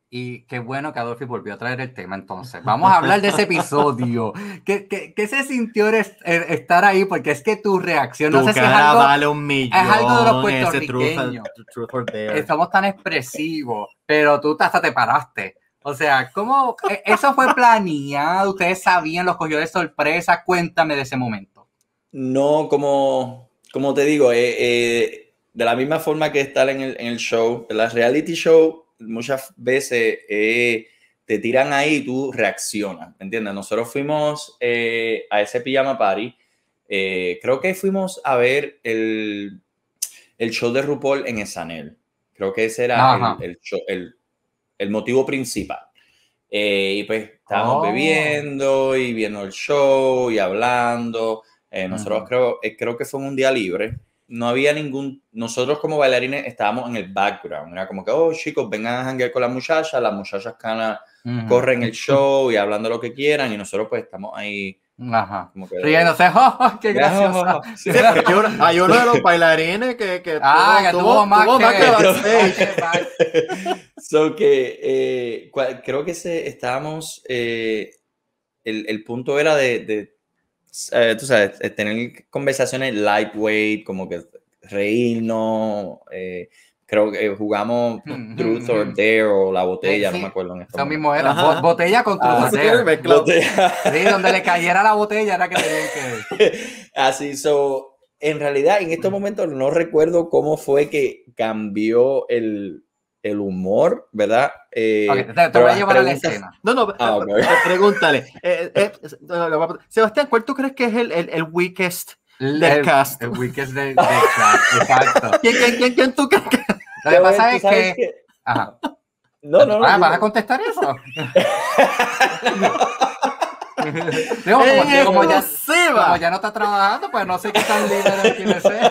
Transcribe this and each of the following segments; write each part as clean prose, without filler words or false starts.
Y qué bueno que Adolfi volvió a traer el tema. Entonces, vamos a hablar de ese episodio. ¿Qué se sintió estar ahí? Porque es que tu reacción, no Tu sé si es cara algo, vale un es algo de los millón, ese puertorriqueños. truth or dare. Somos tan expresivos, pero tú hasta te paraste. O sea, ¿cómo eso fue planeado? ¿Ustedes sabían, los cogió de sorpresa? Cuéntame de ese momento. No, como te digo, de la misma forma que estar en el show, en la reality show, muchas veces te tiran ahí y tú reaccionas, ¿me entiendes? Nosotros fuimos a ese pijama party, creo que fuimos a ver el show de RuPaul en Esanel. Creo que ese era el motivo principal. Y pues estábamos bebiendo y viendo el show y hablando. Nosotros creo que fue un día libre. No había nosotros como bailarines estábamos en el background. Era como que, oh chicos, vengan a janguear con las muchachas corren el show y hablando lo que quieran y nosotros pues estamos ahí. Como que riéndose, ¡oh, qué gracioso! Sí. Hay uno de los bailarines que tuvo más que So que creo que estábamos el punto era de tú sabes, tener conversaciones lightweight, como que reírnos, creo que jugamos Truth or Dare o La Botella, no me acuerdo en eso mismo era, botella con Truth or Dare. Sí, donde le cayera la botella era que tenían que... Así, en realidad en estos momentos no recuerdo cómo fue que cambió el humor, ¿verdad? Okay, te voy a llevar a la escena. Pregúntale. Sebastián, ¿cuál tú crees que es el weakest del cast? El weakest del cast, exacto. ¿Quién tú crees que? Lo que pasa es que... Ajá. No. ¿Vas a contestar eso? Como ya no está trabajando, pues no sé qué tan líder tiene ser.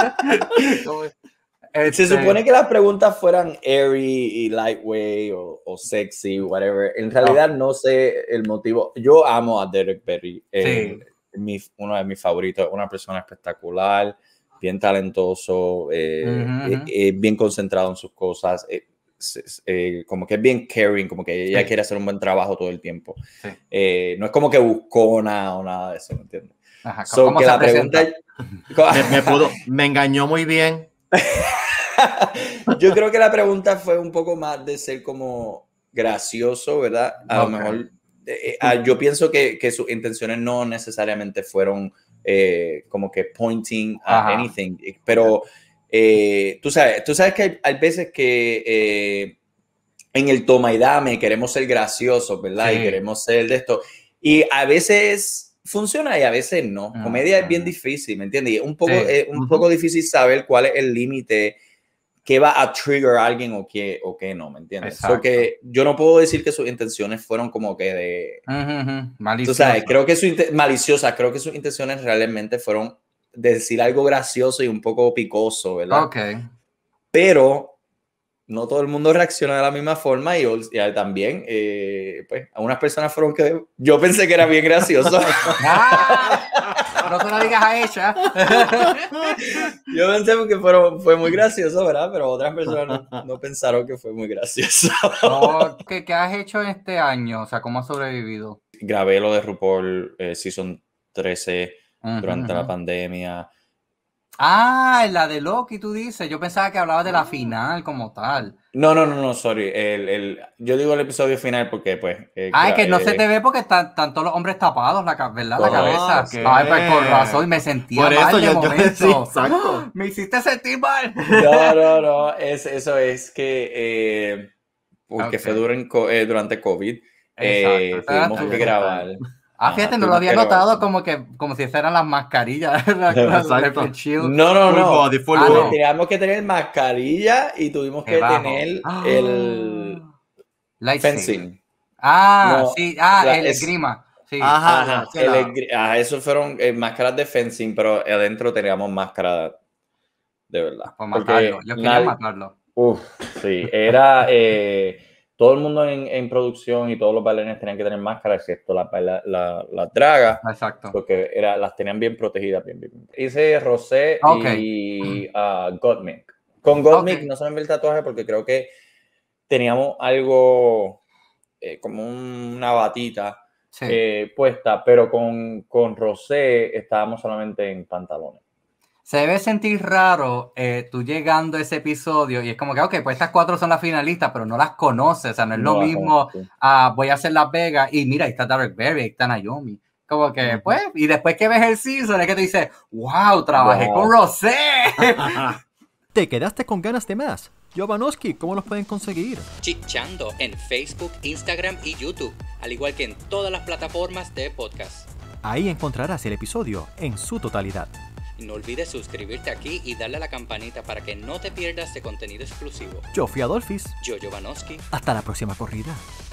Se supone que las preguntas fueran airy y lightweight o sexy, whatever. En realidad no sé el motivo. Yo amo a Derek Barry. Uno de mis favoritos. Una persona espectacular, bien talentoso, bien concentrado en sus cosas. Como que es bien caring, como que ella quiere hacer un buen trabajo todo el tiempo. No es como que buscona o nada de eso, ¿me entiendes? ¿Cómo se presenta? Me engañó muy bien. Yo creo que la pregunta fue un poco más de ser como gracioso, ¿verdad? A lo mejor yo pienso que sus intenciones no necesariamente fueron como que pointing a anything, pero tú sabes que hay veces que en el toma y dame queremos ser graciosos, ¿verdad? Y queremos ser de esto. Y a veces funciona y a veces no. Comedia es bien difícil, ¿me entiendes? Y es un poco difícil saber cuál es el límite que va a trigger a alguien o qué no, ¿me entiendes? So que yo no puedo decir que sus intenciones fueron como que de... Tú sabes, creo que maliciosas, creo que sus intenciones realmente fueron de decir algo gracioso y un poco picoso, ¿verdad? Pero no todo el mundo reacciona de la misma forma y también, pues, a unas personas fueron que yo pensé que era bien gracioso. No te lo digas a ella. Yo pensé que fue muy gracioso, ¿verdad? Pero otras personas no pensaron que fue muy gracioso. ¿Qué has hecho en este año? O sea, ¿cómo has sobrevivido? Grabé lo de RuPaul Season 13 durante la pandemia. La de Loki, tú dices. Yo pensaba que hablabas de la final como tal. No, sorry. Yo digo el episodio final porque, pues... es que no se te ve porque están todos los hombres tapados, ¿verdad? La cabeza. Pues con razón, me sentía por mal eso de momento. Exacto. Me hiciste sentir mal. No. Eso es que... porque fue durante COVID. Tuvimos que grabar. Fíjate, no lo había notado como si fueran las mascarillas. No. Teníamos que tener mascarilla y tuvimos que tener el fencing. El esgrima. Sí. Esos fueron máscaras de fencing, pero adentro teníamos máscara de verdad. Para matarlo. Yo quería matarlo. Sí, era... todo el mundo en producción y todos los bailarines tenían que tener máscara, excepto las dragas. Exacto. Porque las tenían bien protegidas. Bien. Hice Rosé y Gottmik. Con Gottmik no se me ve el tatuaje porque creo que teníamos algo como una batita puesta, pero con Rosé estábamos solamente en pantalones. Se debe sentir raro tú llegando a ese episodio y es como que, ok, pues estas 4 son las finalistas, pero no las conoces, o sea, no es lo mismo, voy a hacer Las Vegas y mira, ahí está Derek Barry, ahí está Naomi. Como que, pues, y después que ves el season es que te dices, wow, trabajé con Rosé. ¿Te quedaste con ganas de más? Jovanovski, ¿cómo los pueden conseguir? Chichando en Facebook, Instagram y YouTube, al igual que en todas las plataformas de podcast. Ahí encontrarás el episodio en su totalidad. No olvides suscribirte aquí y darle a la campanita para que no te pierdas de contenido exclusivo. Yo fui Adolfis. Yo, Jovanovski. Hasta la próxima corrida.